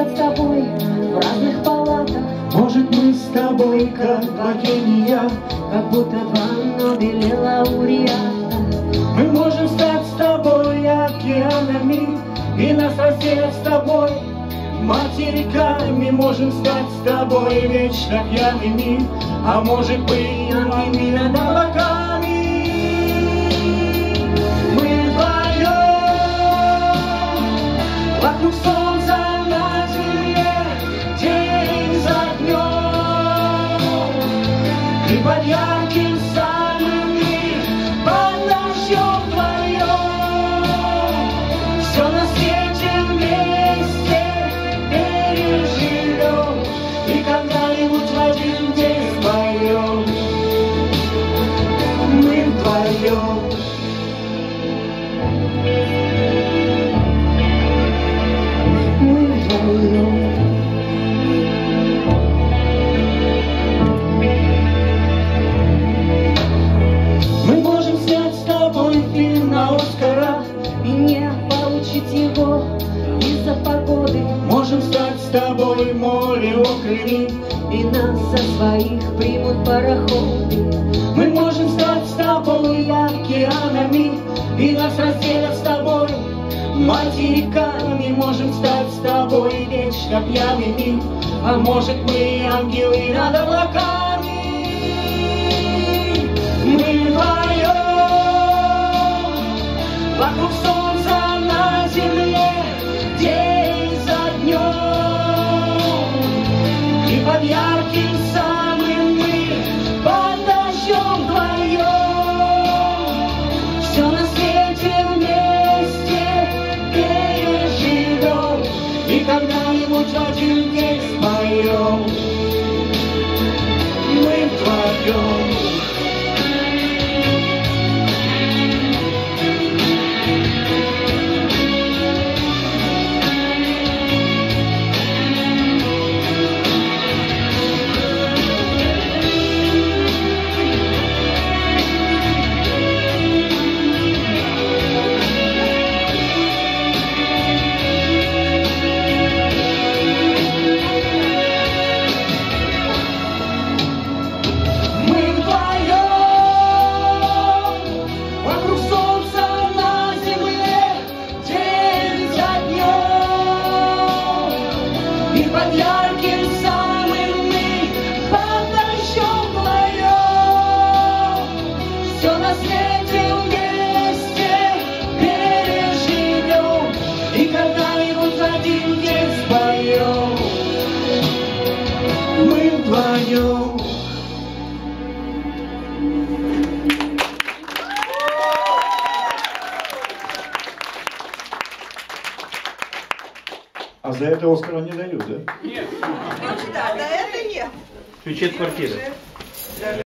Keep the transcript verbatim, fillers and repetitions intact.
спать с тобой в разных палатах. Может, мы с тобой как два гения, как будто два Нобеля лауреата. Мы можем стать с тобой океанами, и нас разделят с тобой материками. Можем стать с тобой вечно пьяными, а может быть ангелами над облаками. Мы вдвоем вокруг солнца на земле, день за днем, и под ярким самыми под дождем вдвоем все на свете вместе переживем, и когда-нибудь в один день споем. Мы вдвоем. Мы вдвоем. Мы можем снять с тобой фильм на Оскара И не получить его из-за погоды. Можем стать с тобой море окрыли, И нас за своих примут пароходы. мы можем стать с тобой океанами, и нас разделят с тобой материками. Можем стать с тобой вечно пьяными, а может мы ангелы над облаками. Мы вдвоем вокруг солнца на земле, день за днем, и под ярким самым мы под дождем вдвоем все на свете вместе переживем, и когда-нибудь в один день споем. Мы вдвоем. Под ярким самым мы под дождем вдвоем все на свете вместе переживем, и когда-нибудь один день споем. Мы вдвоем. А за это Оскара не дают, да? Нет. Да, да, это нет. Ключи от квартиры.